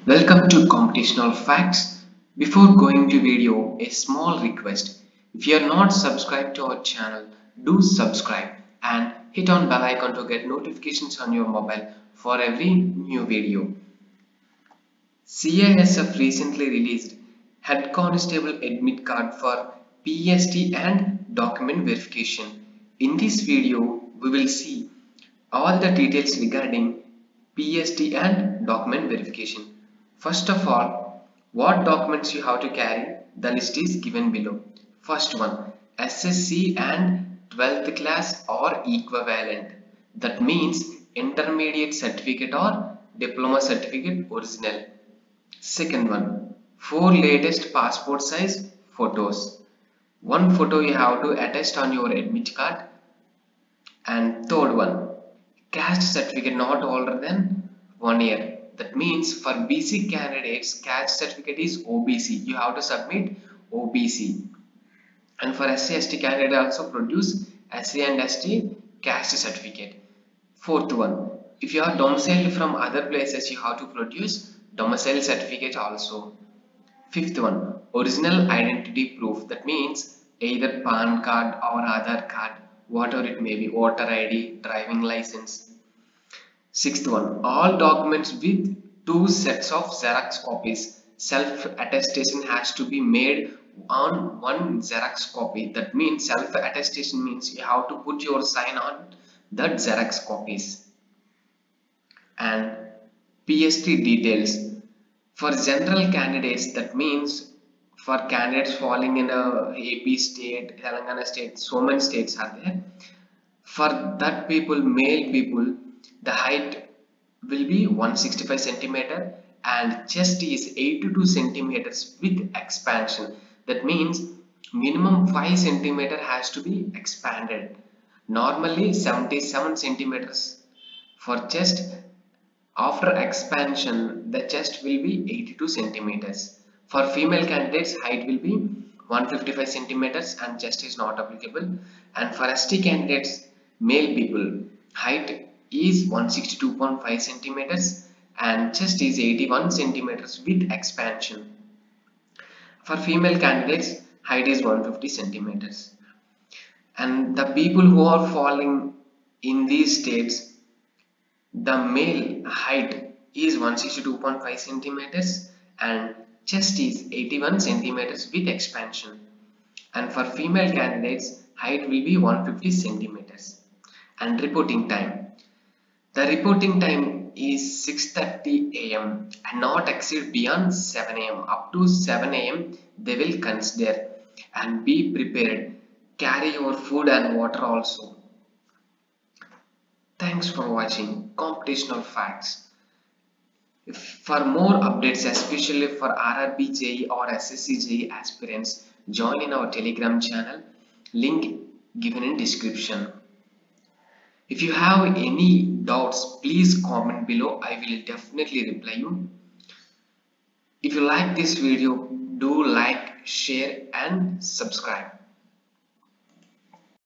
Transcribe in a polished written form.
Welcome to Computational Facts. Before going to video, a small request. If you are not subscribed to our channel, do subscribe and hit on bell icon to get notifications on your mobile for every new video. CISF recently released Head Constable Admit Card for PST and document verification. In this video, we will see all the details regarding PST and document verification. First of all, what documents you have to carry? The list is given below. First one, SSC and 12th class or equivalent. That means intermediate certificate or diploma certificate original. Second one, 4 latest passport size photos. One photo you have to attach on your admit card. And third one, caste certificate not older than 1 year. That means for BC candidates, caste certificate is OBC. You have to submit OBC. And for SC/ST candidate also produce SC and ST caste certificate. Fourth one, if you are domiciled from other places, you have to produce domicile certificate also. Fifth one, original identity proof. That means either PAN card or Aadhaar card, whatever it may be, voter ID, driving license. Sixth one, all documents with 2 sets of Xerox copies. Self-attestation has to be made on 1 Xerox copy. That means self-attestation means you have to put your sign on that Xerox copies. And PST details. For general candidates, that means for candidates falling in a AP state, Telangana state, so many states are there. For that people, male people, the height will be 165 centimeter and chest is 82 centimeters with expansion. That means minimum 5 centimeter has to be expanded. Normally 77 centimeters for chest. After expansion, the chest will be 82 centimeters. For female candidates, height will be 155 centimeters and chest is not applicable. And for ST candidates, male people, height is 162.5 centimeters and chest is 81 centimeters with expansion. For female candidates, height is 150 centimeters. And the people who are falling in these states, the male height is 162.5 centimeters and chest is 81 centimeters with expansion. And for female candidates, height will be 150 centimeters. And reporting time. The reporting time is 6:30 AM and not exceed beyond 7 AM. Up to 7 AM they will consider. And be prepared. Carry your food and water also. Thanks for watching Computational Facts. For more updates, especially for RRB JEE or SSC JEE aspirants, join in our Telegram channel. Link given in description. If you have any doubts, please comment below. I will definitely reply you. If you like this video, do like, share and subscribe.